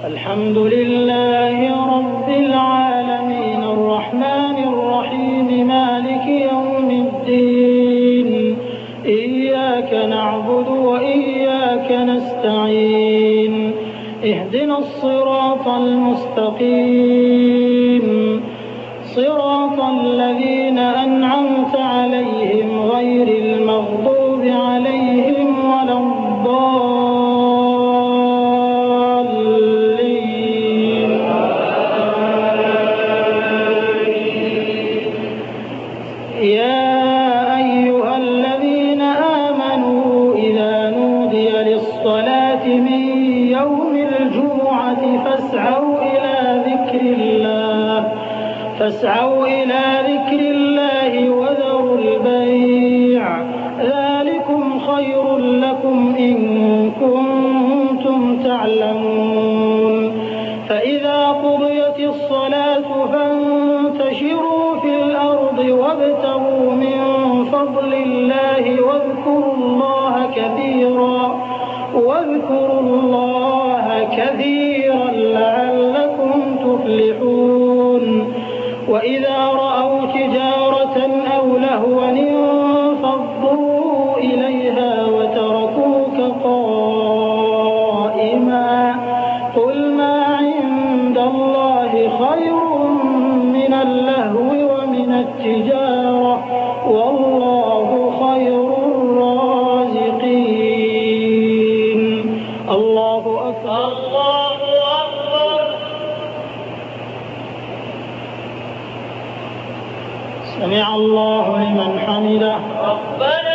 الحمد لله رب العالمين الرحمن الرحيم مالك يوم الدين إياك نعبد وإياك نستعين اهدنا الصراط المستقيم صراط الذين أنعمت عليهم غير المغضوب عليهم ولا الضالين يا أيها الذين آمنوا إذا نودي للصلاة من يوم الجمعة فاسعوا إلى ذكر الله وذروا البيع ذلكم خير لكم إن كنتم تعلمون فإذا قضيت الصلاة فانتشروا في الأرض وابتغوا من فضل الله واذكروا الله كثيرا لعلكم تفلحون وإذا رأوا تجارة أو لهوا انفضوا إليها وتركوك قائما قل ما عند الله خير من اللهو ومن التجارة والله خير الرازقين الله أكبر سمع الله لمن حمده ربنا